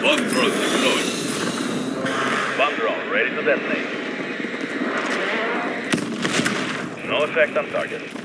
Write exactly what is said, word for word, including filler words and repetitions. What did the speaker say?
Bomb drone deployed. Bomb drone ready to detonate. No effect on target.